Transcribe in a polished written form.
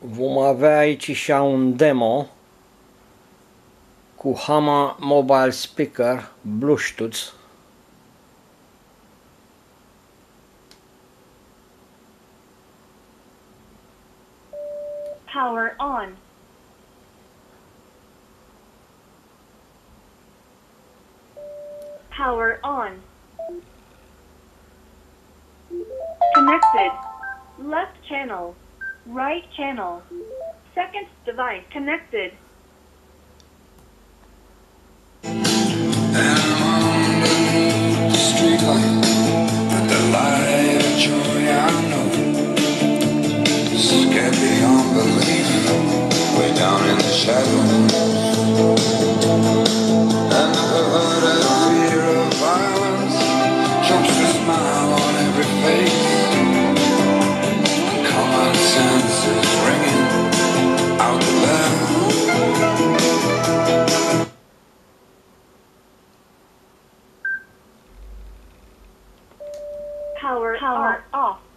Vom avea aici și un demo cu Hama Mobile Speaker Bluetooth. Power on. Power on. Connected. Left channel. Right channel. Second device connected. Streetlight, the light of joy I know, scared beyond belief, way down in the shadows. I never heard of fear of violence, chokes a smile on every face. Common sense is ringing out loud. Power off.